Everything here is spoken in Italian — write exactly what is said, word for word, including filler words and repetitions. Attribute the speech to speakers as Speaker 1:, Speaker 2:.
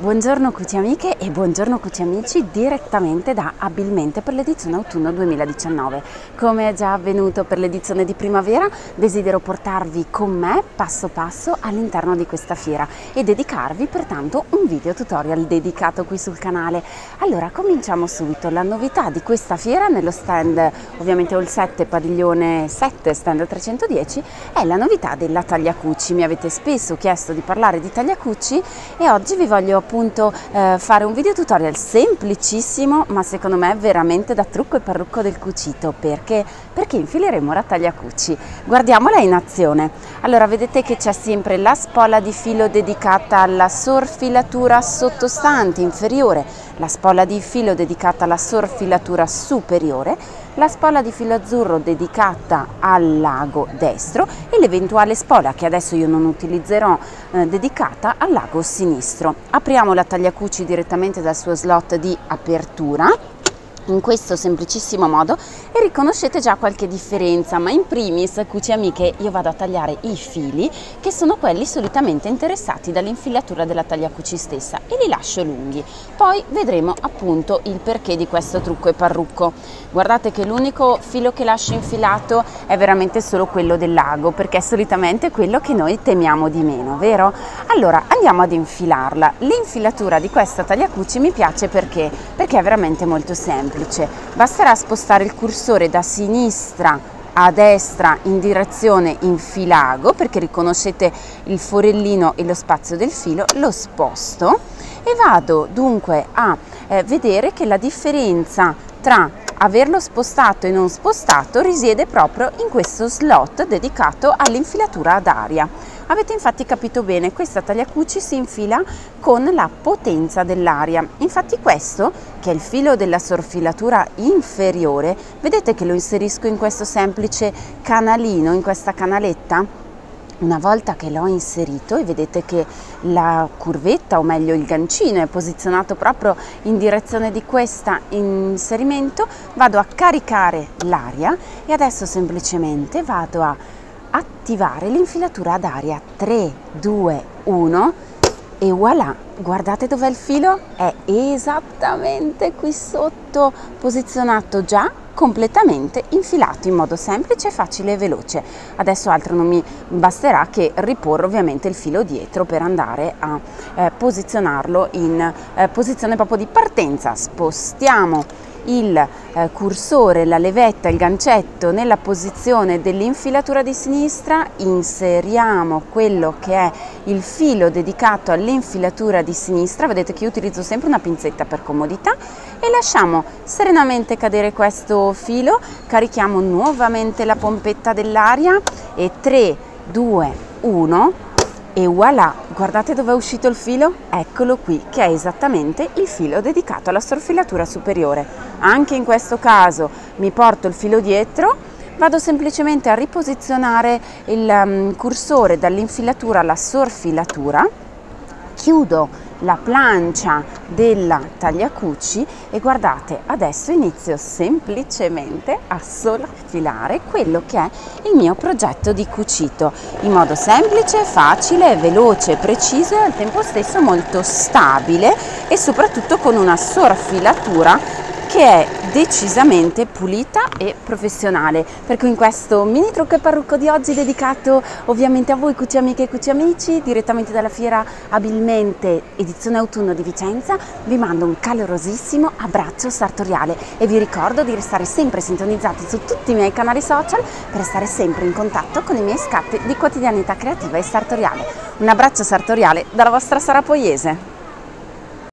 Speaker 1: Buongiorno cuci amiche e buongiorno cuci amici direttamente da Abilmente per l'edizione autunno duemiladiciannove. Come è già avvenuto per l'edizione di primavera, desidero portarvi con me passo passo all'interno di questa fiera e dedicarvi pertanto un video tutorial dedicato qui sul canale. Allora cominciamo subito. La novità di questa fiera nello stand, ovviamente Hall sette padiglione sette stand trecentodieci, è la novità della tagliacucci. Mi avete spesso chiesto di parlare di tagliacucci e oggi vi voglio appunto eh, fare un video tutorial semplicissimo, ma secondo me veramente da trucco e parrucco del cucito. Perché? Perché infileremo la tagliacucci. Guardiamola in azione. Allora vedete che c'è sempre la spola di filo dedicata alla sorfilatura sottostante inferiore, la spola di filo dedicata alla sorfilatura superiore, la spola di filo azzurro dedicata al lago destro e l'eventuale spola, che adesso io non utilizzerò, eh, dedicata al lago sinistro. Apriamo la tagliacucci direttamente dal suo slot di apertura in questo semplicissimo modo e riconoscete già qualche differenza, ma in primis, cuci amiche, io vado a tagliare i fili che sono quelli solitamente interessati dall'infilatura della tagliacucci stessa e li lascio lunghi. Poi vedremo appunto il perché di questo trucco e parrucco. Guardate che l'unico filo che lascio infilato è veramente solo quello del lago, perché è solitamente quello che noi temiamo di meno, vero? Allora andiamo ad infilarla. L'infilatura di questa tagliacucci mi piace perché? Perché è veramente molto semplice. Basterà spostare il cursore da sinistra a destra in direzione infilago, perché riconoscete il forellino e lo spazio del filo, lo sposto e vado dunque a eh, vedere che la differenza tra averlo spostato e non spostato risiede proprio in questo slot dedicato all'infilatura ad aria. Avete infatti capito bene, questa tagliacucci si infila con la potenza dell'aria. Infatti questo, che è il filo della sorfilatura inferiore, vedete che lo inserisco in questo semplice canalino, in questa canaletta? Una volta che l'ho inserito e vedete che la curvetta, o meglio il gancino, è posizionato proprio in direzione di questo inserimento, vado a caricare l'aria e adesso semplicemente vado a attivare l'infilatura ad aria. Tre, due, uno e voilà! Guardate dov'è il filo? È esattamente qui sotto, posizionato già completamente infilato in modo semplice, facile e veloce. Adesso altro non mi basterà che riporre ovviamente il filo dietro per andare a eh, posizionarlo in eh, posizione proprio di partenza. Spostiamo il eh, cursore, la levetta, il gancetto nella posizione dell'infilatura di sinistra, inseriamo quello che è il filo dedicato all'infilatura di sinistra, vedete che io utilizzo sempre una pinzetta per comodità, e lasciamo serenamente cadere questo filo, carichiamo nuovamente la pompetta dell'aria e tre, due, uno e voilà! Guardate dove è uscito il filo? Eccolo qui, che è esattamente il filo dedicato alla sorfilatura superiore. Anche in questo caso mi porto il filo dietro, vado semplicemente a riposizionare il um, cursore dall'infilatura alla sorfilatura, chiudo la plancia della tagliacucci e guardate, adesso inizio semplicemente a sorfilare quello che è il mio progetto di cucito in modo semplice, facile, veloce, preciso e al tempo stesso molto stabile e soprattutto con una sorfilatura che è decisamente pulita e professionale. Per cui in questo mini trucco e parrucco di oggi, dedicato ovviamente a voi cuci amiche e cuci amici, direttamente dalla fiera Abilmente edizione autunno di Vicenza, vi mando un calorosissimo abbraccio sartoriale e vi ricordo di restare sempre sintonizzati su tutti i miei canali social per restare sempre in contatto con i miei scatti di quotidianità creativa e sartoriale. Un abbraccio sartoriale dalla vostra Sara Poiese.